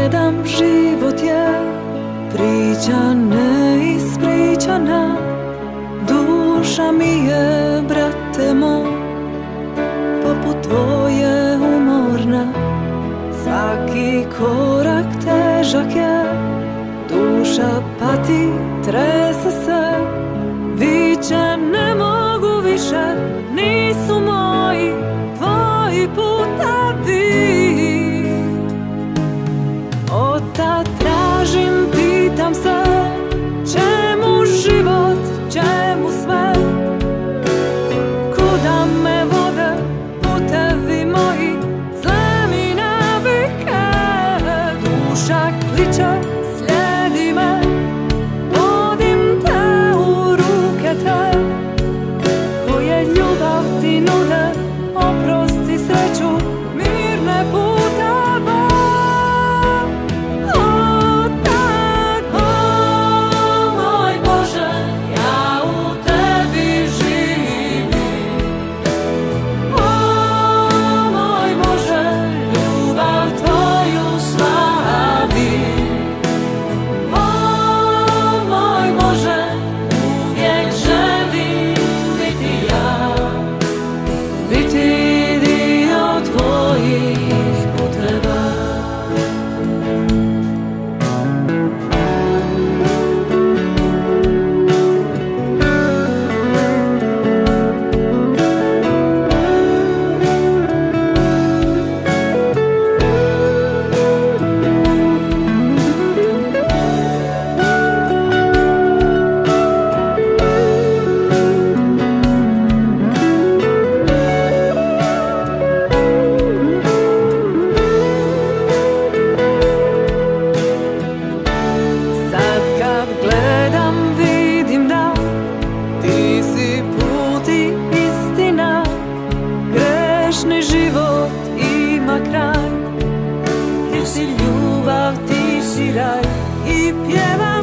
gledam, život je priča neispričana. Duša mi je, brate moj, poput tvoje umorna. Svaki korak težak je, duša pati, trese se. Viče ne mogu više, nisu moji tvoji putevi. Otad tražim, pitam se, čemu život, čemu sve? Kuda me vode putevi moji, zle mi navike? Duša kliče, slijedi me, vodim te u ruke te, koje ljubav ti nude, oprosti, sreću, mirne puteve. Život ima kraj, ti si ljubav, ti si raj i pjevaj.